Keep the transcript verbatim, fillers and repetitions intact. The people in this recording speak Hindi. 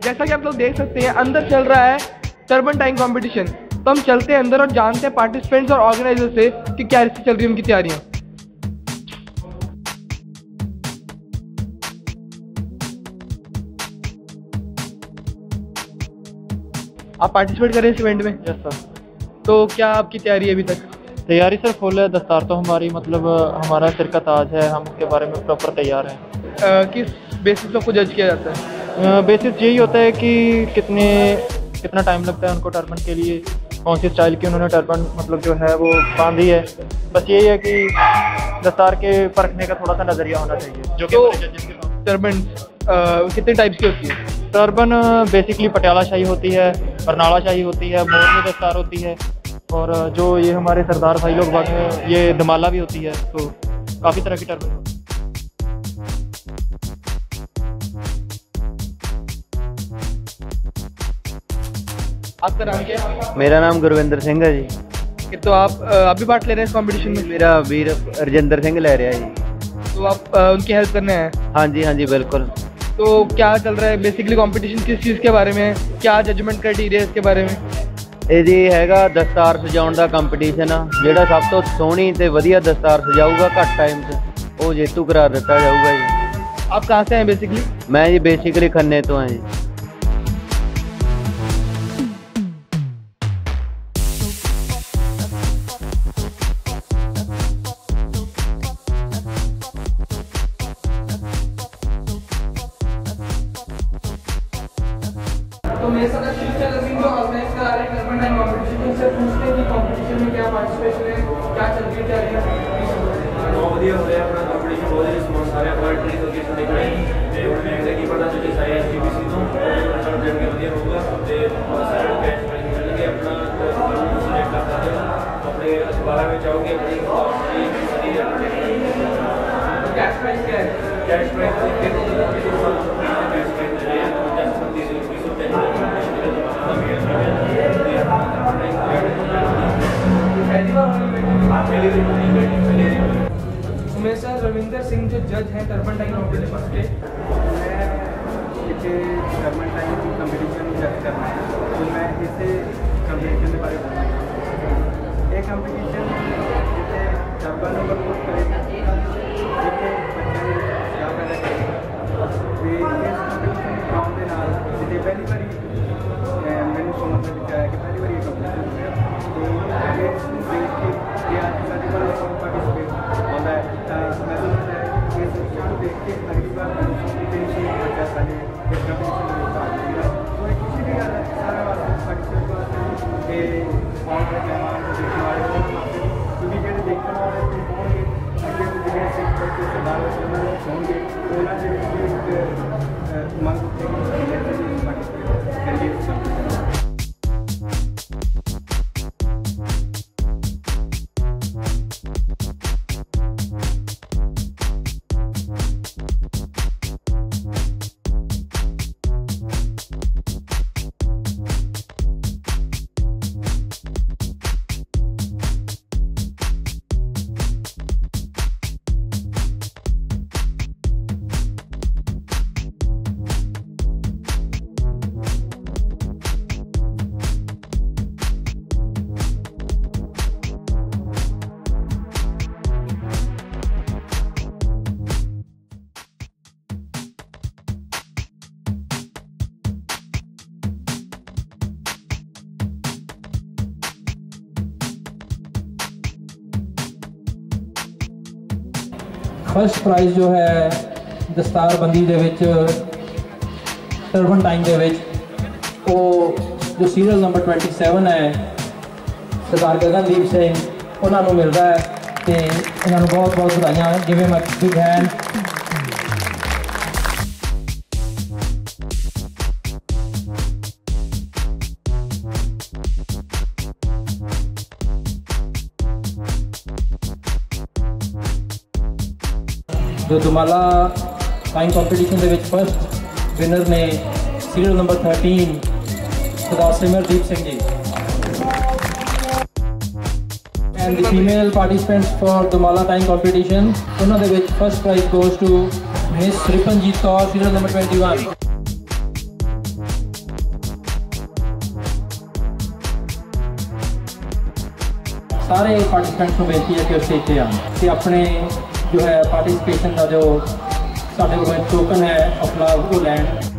जैसा कि आप लोग देख सकते हैं अंदर चल रहा है टर्बन टाइम कंपटीशन। तो हम चलते हैं अंदर और जानते हैं पार्टिसिपेंट्स और ऑर्गेनाइजर से कि क्या इससे चल रही है उनकी तैयारियां। आप पार्टिसिपेट कर रहे हैं इस इवेंट में? Yes sir. तो क्या आपकी तैयारी है अभी तक? तैयारी सर फुल है। दस्तार तो हमारी मतलब हमारा सिर का ताज है, हम उसके बारे में प्रॉपर तैयार हैं। uh, किस बेसिस पे आपको जज किया जाता है? बेसिस यही होता है कि कितने कितना टाइम लगता है उनको टर्बन के लिए, कौन सी स्टाइल की उन्होंने टर्बन मतलब जो है वो बांधी है। बस यही है कि दस्तार के परखने का थोड़ा सा नज़रिया होना चाहिए जो कि तो जजेस के पास। टर्बन कितने टाइप्स की होती है? टर्बन बेसिकली पटियाला शाही होती है, बरनाला शाही होती है, मोरनी दस्तार होती है, और जो ये हमारे सरदार भाई लोग बाग में ये दमाला भी होती है। तो काफ़ी तरह की टर्बन होती है। आपका नाम क्या है? मेरा नाम गुरविंदर सिंह है जी। कि तो आप आप भी पार्ट ले रहे हैं इस कंपटीशन में? मेरा वीर रजिंदर सिंह ले रहा है जी। तो आप आ, उनकी हेल्प करने हैं? हाँ जी हाँ जी बिल्कुल। तो क्या चल रहा है बेसिकली कंपटीशन किस चीज़ के बारे में है, क्या जजमेंट क्राइटेरिया इसके बारे में? ਇਹ ਜੀ ਹੈਗਾ ਦਸਤਾਰ ਸਜਾਉਣ ਦਾ ਕੰਪੀਟੀਸ਼ਨ ਆ। ਜਿਹੜਾ ਸਭ ਤੋਂ ਸੋਹਣੀ ਤੇ ਵਧੀਆ ਦਸਤਾਰ ਸਜਾਊਗਾ ਘੱਟ ਟਾਈਮ 'ਚ ਉਹ ਜੇਤੂ ਕਰਾਰ ਦਿੱਤਾ ਜਾਊਗਾ ਜੀ। आप कहाँ से हैं बेसिकली? ਮੈਂ ਜੀ ਬੇਸਿਕਲੀ ਖੰਨੇ ਤੋਂ ਹਾਂ ਜੀ। तो मेरे साथ शिक्षा लविंग जो ऑर्गेनाइज करा रहे हैं टर्बन टाइम कंपटीशन, तो उससे पूछते हैं कि कंपटीशन में क्या पार्टिसिपेशन है, क्या चल रही है तैयारी है? बहुत बढ़िया हो रहा है अपना कंपटीशन, बहुत रिस्पॉन्स आ रहा है। हमारे ट्रेनिंग लोकेशन देख रहे हैं ਤੇ ਹੁਣ ਮੈਂ ਕਿ ਪਤਾ ਚੱਲੇ ਸਾਈ ਐਸਟੀਬੀਸੀ ਤੋਂ ਰਿਜ਼ਲਟ ਦੇਣ ਕੇ ਵਧੀਆ ਹੋਊਗਾ ਤੇ ਸਾਰੇ ਕੈਸ਼ ਪ੍ਰਾਈਜ਼ ਮਿਲਣਗੇ। ਆਪਣਾ ਸਿਲੈਕਟ ਕਰ ਸਕਦੇ ਹੋ ਆਪਣੇ ਅਖਬਾਰਾਂ ਵਿੱਚ ਆਓਗੇ ਆਪਣੀ ਸਾਰੀ कैश प्राइस क्या है? कैश प्राइज के तो कैश प्राइज दे रहे हैं दस पंद्रह बीस रुपये मेरे साथ रविंदर सिंह जो जज हैं टर्बन टाइम कंपटीशन के। मैं टर्बन टाइम कंपटीशन जज करना है तो मैं इसे कंपटीशन के बारे में बोलूँगा। ये कंपटीशन जिसे टर्बन नंबर पोस्ट करेगा जिसे बच्चे क्या पैदा करेगा तो इस कंपटीशन गाँव के नाल जिसे पहली बार मैंने सुनने में विचार है कि पहली बार ये कंपटीशन तो ये देख के ये आज सारी बार पार्टिसिपेट होता है। मैं तो ये शिक्षा देख के अगली बार कंपटीशन बच्चा सारे इस कंपटीशन में भाग लेगा। तो किसी भी सारा पार्टिसिपेट वास्ते ये और मेहमान देखने वाले क्योंकि जो देखने वाले होंगे अगर जिन्हें सिख बच्चे सरदार बच्चे होंगे तो उन्होंने मंग पार्टिसिपेट करिए। फर्स्ट प्राइज़ जो है दस्तार बंदी दे विच टर्बन टाइम दे विच वो जो सीरियल नंबर ट्वेंटी सैवन है सरदार गगनदीप सिंह उन्होंने मिलता है तो उन्होंने बहुत बहुत बधाइयां। Give him a big hand. जो दुमाला टाइम कंपटीशन के फर्स्ट विनर ने serial number thirteen Sardar Simardeep Singh ji. And the female participants for dumala time competition उन्होंने first prize goes to miss Ripanjit Kaur serial number twenty one. सारे पार्टिसिपेंट्स को बेनती है कि स्टेज पे आए ते अपने जो है पार्टिसिपेशन का जो साढ़े को टोकन है अपना वो लैन।